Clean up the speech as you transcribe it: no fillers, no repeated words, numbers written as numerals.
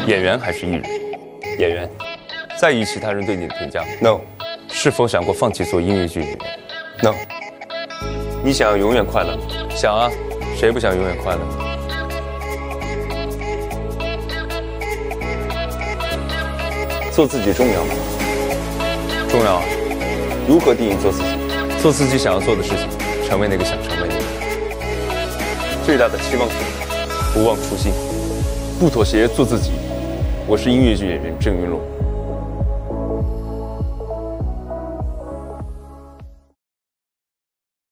演员还是艺人？ 演员。 在意其他人对你的评价 No。 是否想过放弃做音乐剧演员 No。 你想要永远快乐？想啊，谁不想永远快乐？ 做自己重要吗？ 重要啊。 如何定义做自己？ 做自己想要做的事情，成为那个想成为的人。 最大的期望是不忘初心，不妥协，做自己。我是音乐剧演员郑云龙。